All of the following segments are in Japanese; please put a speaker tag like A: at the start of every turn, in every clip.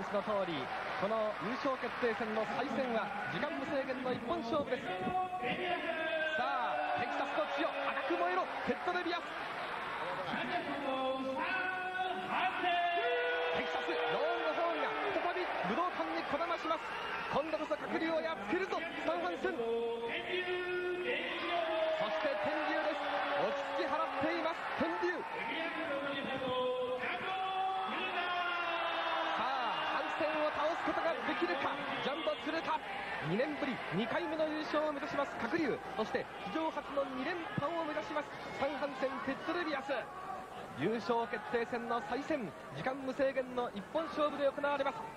A: 知の通り、この優勝決定戦の再戦は時間無制限の一本勝負です。さあテキサスの血を赤く燃えろテッド・デビアス。テキサスローンのホーンが再び武道館にこだまします。今度こそ鶴竜をやっつけるぞスタンハンセン。そして天竜です。落ち着き払っています天竜。さあハンセンを倒すことができるかジャンボ鶴田。2年ぶり2回目の優勝を目指します鶴竜。そして史上初の2連覇を目指しますスタンハンセンテッド・デビアス。優勝決定戦の再戦、時間無制限の一本勝負で行われます。さ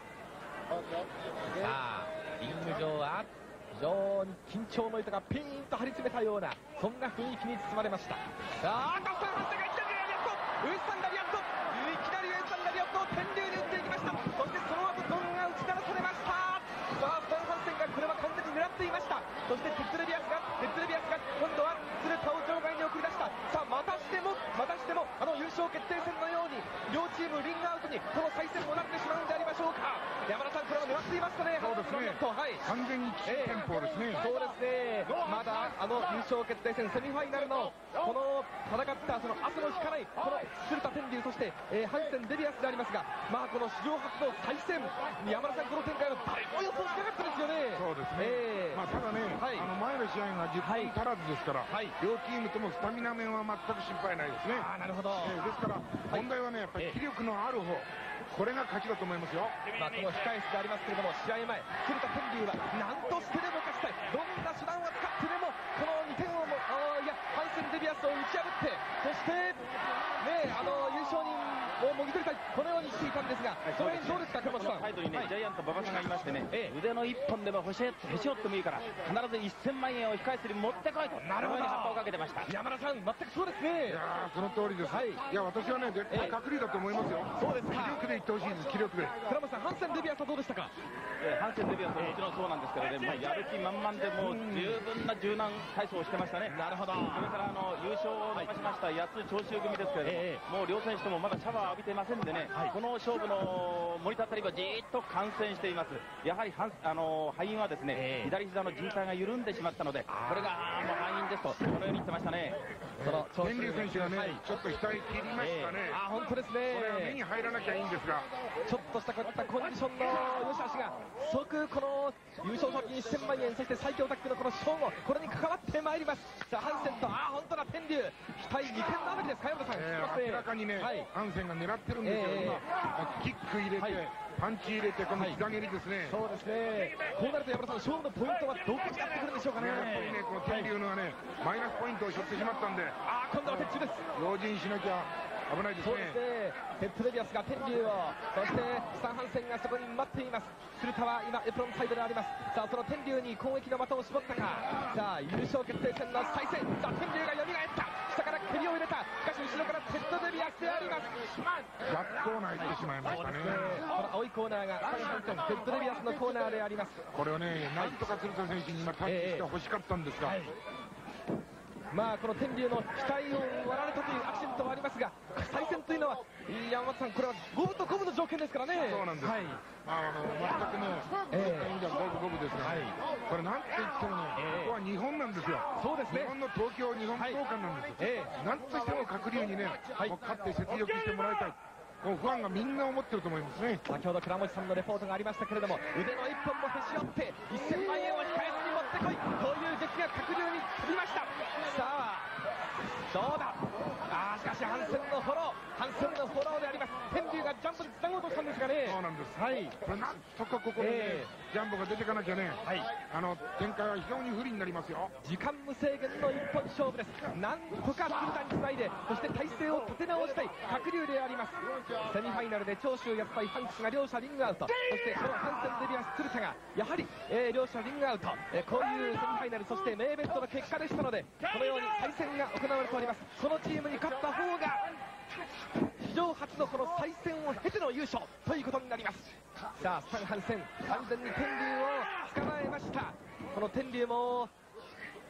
A: あリング上は非常に緊張の糸がピーンと張り詰めたようなそんな雰囲気に包まれました。さあガスタンハンセンがいきなりラリアット、ウエスタンラリアット、いきなりウエスタンラリアットを天竜に打っていきました。そしてその後ドンが打ち鳴らされました。さあスタンハンセンがこれは完全に狙っていました。そしてテッド・デビアスが今度は鶴田を場外に送り出した。さあまたしてもあの優勝決定戦のように両チームリングアウトにこの再戦もなってしまうんでありましょうか。山田さんこれは狙っていましたね。
B: そうですね、
A: はい、
B: 完全に危険ポですね。
A: そうですね、まだあの優勝決定戦セミファイナルのこの戦ったその汗の引かないこの鶴田天竜、そして、ハンセンデビアスでありますが、まあこの史上初の再戦、山田さんこの展開は誰も予想しなかったですよね。
B: そうですね、まあただね、
A: はい、
B: 前の試合が10分足らずですから、はい、両チームともスタミナ面は全く心配ないですね。
A: なるほど、
B: ですから問題はねやっぱり気力のある方、これが勝ちだと思いますよ。
A: まあこの控え室でありますけれども、試合前鶴田天竜は何としてでも勝ちたい、どんな手段を使ってでもこの2点をハンセンデビアスを打ち破って、そしてね優勝にもぎ取りたい、このようにしていたんですが、その辺どうですか倉本さん。
C: サイドにね、ジャイアント馬場さんがいましてね、腕の1本でもへし折ってもいいから必ず1000万円を控え室に持ってこいと、
A: なるほど、
C: 葉っぱをかけてました。
A: 山田さん全くそうですね。
B: いやその通りです。いや私はね絶対確率だと思いますよ。
A: そうですか、
B: 気力でいってほしいです。気力で。
A: 倉本さんハンセンデビアスはどうでしたか。
C: ハンセンデビアスはもちろんそうなんですけどね、もうやる気満々でもう十分な柔軟体操をしてましたね。
A: なるほど。
C: それから優勝を逃しました八つ長州組ですけれども、もう両選手ともまだシャワー浴びてませんでね、この勝負の森田あたりはじーっと観戦しています。やはり敗因はですね、左膝の靭帯が緩んでしまったので、これがもう敗因ですとこのように言ってましたね。
A: その
B: 天竜選手がね、ちょっと額切りましたね。
A: 本当ですね。
B: これは目に入らなきゃいいんですが、
A: ちょっとしたこういったコンディションの良し悪しが即この優勝賞金1000万円、そして最強タッグのこの勝負、これに関わってまいります。さあハンセンと本当だ天竜、額2点のあたりですか山田さん。
B: 明らかにね、ハンセンが狙ってるんですけど、キック入れて、パンチ入れて、この膝蹴りですね。
A: そうですね。こうなると山田さん、勝負のポイントはどこになってくるんでしょうかね。
B: やっぱりね、この天竜のはね、マイナスポイントを背負ってしまったんで、
A: 今度は鉄柱です。
B: 用心しなきゃ危ないですね。
A: そうですね。テッド・デビアスが天竜を、そしてスタンハンセンがそこに待っています。鶴田は今エプロンサイドであります。さあその天竜に攻撃の的を絞ったか。さあ優勝決定戦の再戦、さあ天竜が蘇った下から蹴りを入れた、しかし後ろからテッド・デビアスであります。
B: 逆コーナー行ってしまいましたね。
A: この青いコーナーがスタンハンセン、テッド・デビアスのコーナーであります。
B: これをね、なんとか鶴田選手に今タッチして欲しかったんですが、
A: まあこの天竜の額を割られたというアクシデントもありますが、再戦というのは山本さん、これは五分と五分の条件ですからね。
B: そうなんです。全くね、そういった意味では五分五分ですが、これなんと言ってもね、ここは日本なんですよ。
A: そうですね。
B: 日本の東京日本武道館なんですよ。なんとしても鶴竜にね、勝って雪辱してもらいたい。ファンがみんな思ってると思いますね。
A: 先ほど倉持さんのレポートがありましたけれども、腕の一本もへし折って1000万円を控え室に持ってこいという檄が鶴竜に飛びました。さあどうだ。しかしハンセンのフォローであります。天竜がジャンボでつなごうとしたんですがね。
B: そうなんです。これなんとかここでね、ジャンボが出てかなきゃね、展開は非常に不利になりますよ。
A: 時間無制限の一本勝負です。なんとか鶴田につないで、そして体勢を立て直したい鶴竜であります。セミファイナルで長州安対ハンクスが両者リングアウト、そしてこのハンセンデビアス鶴田がやはり、両者リングアウト、こういうセミファイナル、そしてメインイベントの結果でしたので、このように再戦が行われております。このチームに勝った方が史上初のこの再戦を経ての優勝ということになります。さあスタンハンセン、完全に天竜を捕まえました。この天竜も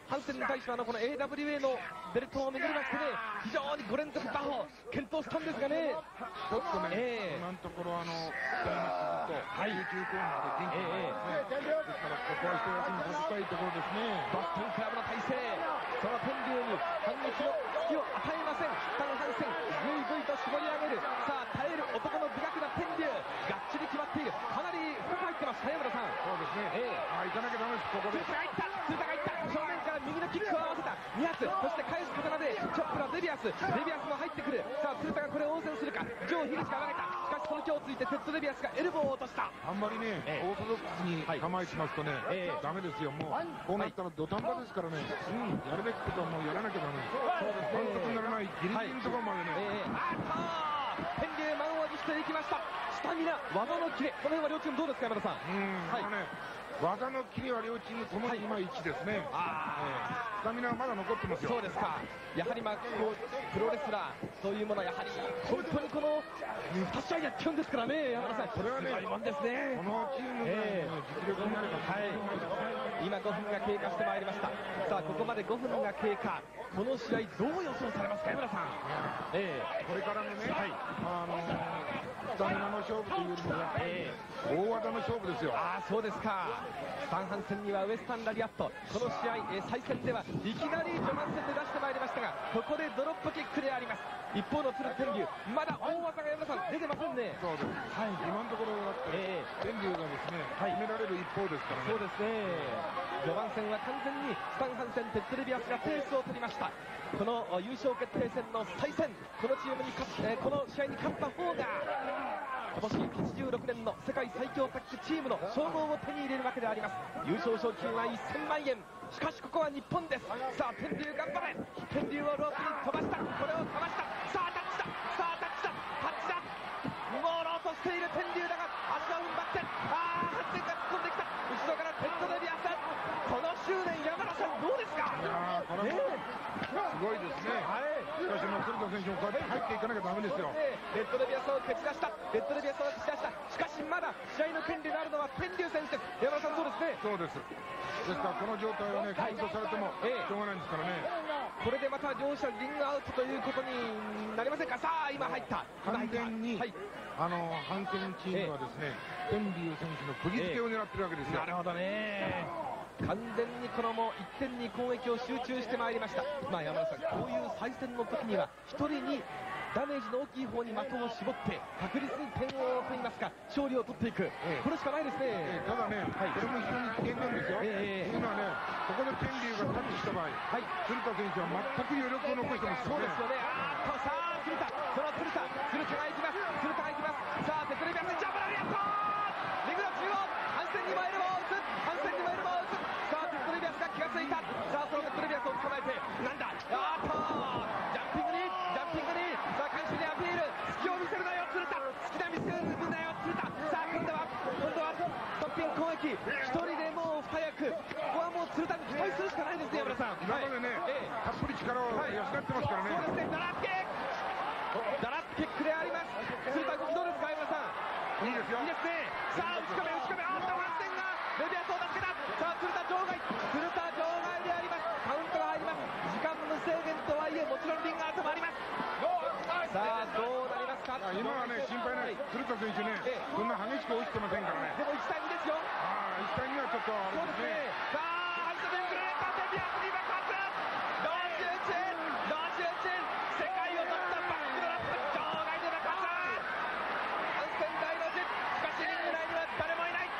A: ハンセンに対してはこの AWA のベルトをめぐりましてね、非常に5連続打法検討したんですがね、
B: ちょっとね、今のところ北山君と空中コーナーで元気がですからここは一役にさせたいところですね。
A: ボストンクラブの体勢、その天竜に反撃の隙を与えません。スタン・ハンセンぐいぐいと絞り上げる、さあ耐える男の美学な天竜、がっちり決まっている、かなり深く入ってます早村さん。
B: そうですね、行かなきゃダメです。ここで
A: 鶴田がいった鶴田がいった、正面から右のキックを合わせた2発、そして返す刀でチョップのデビアスも入ってくる。さあ鶴田がこれを応戦するか、ジョー・ヒルチが投げた、しかしその手をついてテッド・デビアスがエルボーを落とした。
B: あんまりね、オーソドックスに構えてますとね、ダメですよ。もうこうなったら土壇場ですからね、やるべきことはもうやらなきゃダメです。反則にならないギリギリのところまでね、
A: 天竜満を持していきました。スタミナ、技のキレ、この辺は両チームどうですか山田さん。
B: 技のキレは両チームともにいまいちですね。スタミナはまだ残ってますよ。
A: そうですか。やはりこうプロレスラーというものはやはり本当にこの2試合やっちゃうんですからね、山田さん。
B: これはね、
A: すごいもんですね。
B: このチームの実力になれば、
A: 今5分が経過してまいりました。さあここまで5分が経過、この試合どう予想されますか山田さん。
B: これからのね、スタミナの勝負というよりも大技の勝負ですよ。
A: そうですか。スタン・ハンセンにはウエスタンラリアット、この試合再戦ではいきなり序盤戦で出してまいりましたが、ここでドロップキックであります。一方の鶴天竜、まだ大技が山田さん出てませんね。
B: そうです、今のところだって天竜がですね、決められる一方ですからね。
A: そうですね。序盤戦は完全にスタン・ハンセン、テッド・レビアスがペースを取りました。この優勝決定戦の再戦、このチームにこの試合に勝った方が今年86年の世界最強タッグチームの称号を手に入れるわけであります。優勝賞金は1000万円。しかしここは日本です。さあ天竜頑張れ、天竜をロープに飛ばした、これをかました、さあタッチだ、さあタッチだ、タッチだ、もうろうとしている天竜だが足を踏ん張って、ハンセンが突っ込んできた、後ろからテッド・レビアス、この執念山田さんどうですか。
B: これすごいですね。しかし鶴田選手もこうやって入っていかなきゃダメですよ。
A: レッドレビアスを蹴ち出した、レッドレビアスを蹴ち出した。しかしまだ試合の権利のあるのは天竜選手です。山田さんそうですね。
B: そうです。ですからこの状態をねカウントされてもしょうがないんですからね。
A: これでまた両者リングアウトということになりませんか。さあ今入った、
B: 完全にハンセンチームはですね、天竜選手の釘付けを狙ってるわけですよ。
A: なるほどね。完全にこのもう1点に攻撃を集中してまいりました。山田さん、こういう再戦の時には1人にダメージの大きい方に的を絞って確実に点をといいますか勝利を取っていく、これしかないですね。
B: ただね、これも非常に危険なんですよ。というのはね、ここで天竜がタッチした場合、鶴田選手は全く余力を残してますからね。
A: そうですよね。さあ鶴田、その鶴田が行きます、鶴田が行きます。さあテクレビアスジャンプラリアット、リングの中央、ハンセンにもエルボーを打つ、ハンセンにもエルボーを打つ。さあテクレビアスが気がついた。さあそのテクレビアスを捕まえて、なんだ、ジャンピングにさあ監修にアピール、隙を見せるなよ鶴田、好きな見せるなよ鶴田。さあ今度はストッピング攻撃、一人でもう二役、ここはもう鶴田に期待するしかないですね山田さん。
B: 今までね、たっぷり力を養ってますからね。
A: そうですね。ダラッキックであります。鶴田君どうですか山田さん。
B: いいですよ。
A: いいですね。さあ打ち込め、ハンセンがレビアスを助けた。さあ鶴田場外であります。カウントが入ります。時間無制限とはいえもちろんリングアウトもあります。さあどうなりますか。
B: 今はね心配ない。鶴田選手ね、そんな激しく落ちてませんからね。
A: でも1対2ですよ。
B: 1対2はちょっとあれですね。
A: さあハンセングレーターレビアスに爆発、同時打ち、世界を取ったバックドラップ、場外で爆発、ハンセン大の字。しかしリング内には誰もいない、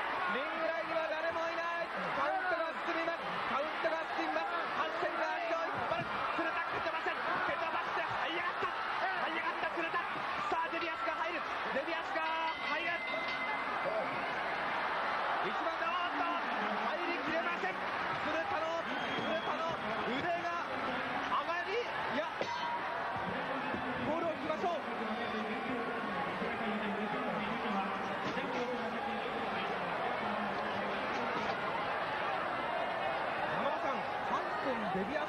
A: カウントが進みます、ハンセンが足を引っ張る、鶴田蹴飛ばして這い上がった鶴田。さあデビアスが入る、一番入りきれません。鶴田の腕が上がり、いやボールを引きましょう。山田さん、ハンセン、デビアス